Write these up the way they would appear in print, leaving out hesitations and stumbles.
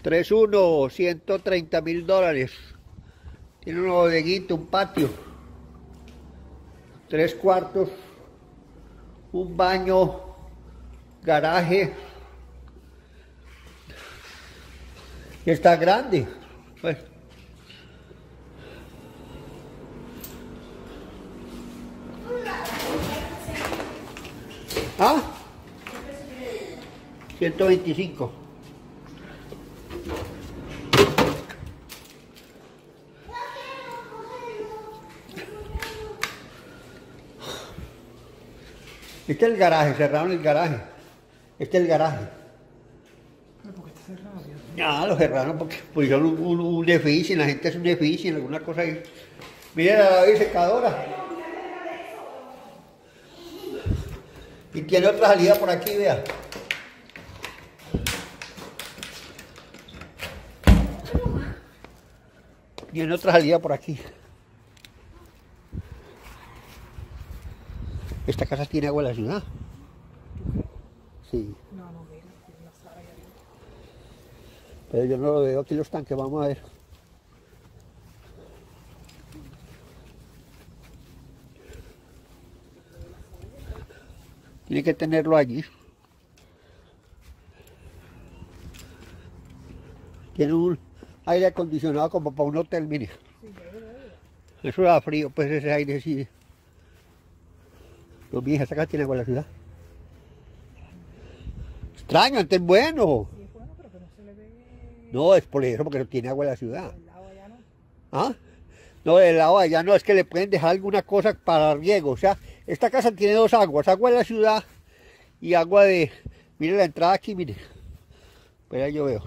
3-1, $130.000. Tiene una bodeguita, un patio, 3 cuartos, un baño, garaje. Y está grande. Pues. ¿Ah? 125. Este es el garaje, cerraron el garaje. Este es el garaje. ¿Pero por qué está cerrado? Ya, lo cerraron porque pusieron un déficit, la gente hace un déficit, alguna cosa ahí. Miren la secadora. Y tiene otra salida por aquí, vea. Tiene otra salida por aquí. Esta casa tiene agua en la ciudad. Sí. No, mira, tiene una sala ahí arriba. Pero yo no lo veo aquí los tanques, vamos a ver. Tiene que tenerlo allí. Tiene un aire acondicionado como para un hotel, mire. Eso da frío, pues ese aire sí. Pero mija, esta casa tiene agua en la ciudad. Extraño, antes es bueno. Sí, es bueno, pero que no se le ve. No, es por eso, porque no tiene agua en la ciudad. El lado allá no. ¿Ah? No, del lado de allá no, es que le pueden dejar alguna cosa para riego. O sea, esta casa tiene 2 aguas, agua de la ciudad y agua de... Mire la entrada aquí, mire. Pues ahí yo veo.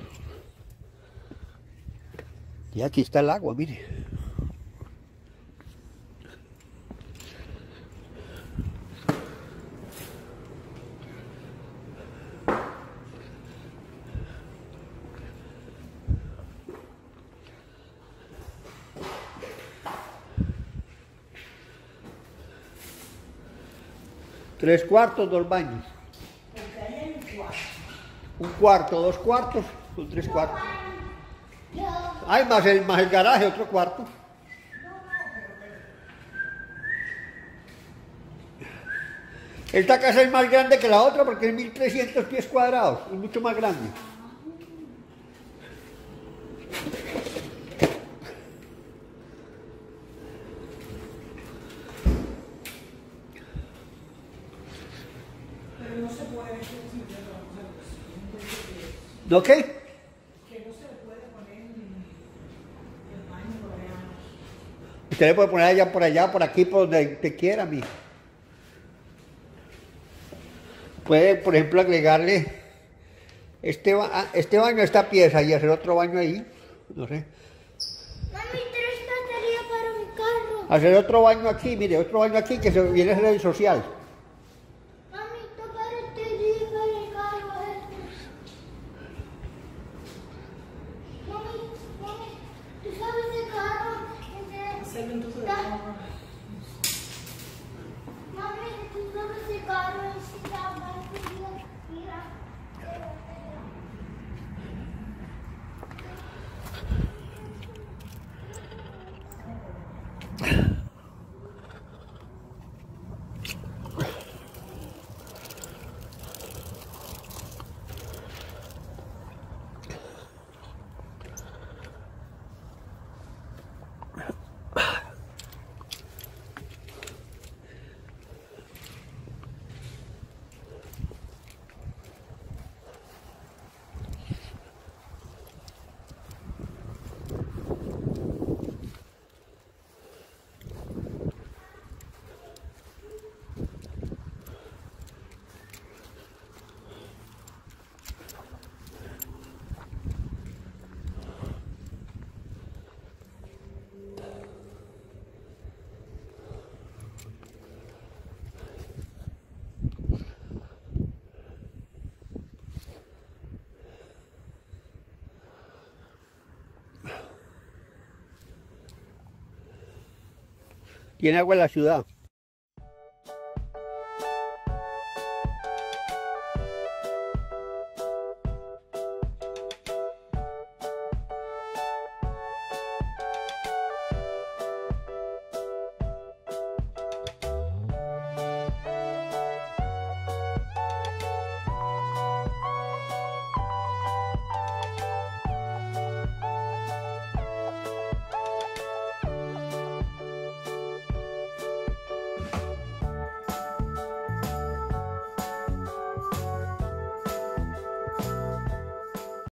Y aquí está el agua, mire. Tres cuartos, 2 baños. Un cuarto, 2 cuartos, son 3 cuartos. Hay más el garaje, otro cuarto. Esta casa es más grande que la otra porque es 1300 pies cuadrados, es mucho más grande. Pero no se puede. ¿No qué? Que no se le puede poner el baño por allá. Usted le puede poner allá, por aquí, por donde te quiera, mi. Puede, por ejemplo, agregarle este baño a esta pieza y hacer otro baño ahí, no sé. Mami, 3 baterías para mi carro. Hacer otro baño aquí, mire, otro baño aquí que se viene a ser el social. Mami, tocar baterías para el carro. Mami, ¿tú sabes de carro? Hacerlo entonces de Mami, ¿tú sabes de carro? Necesita baterías. Mira. Tiene agua en la ciudad.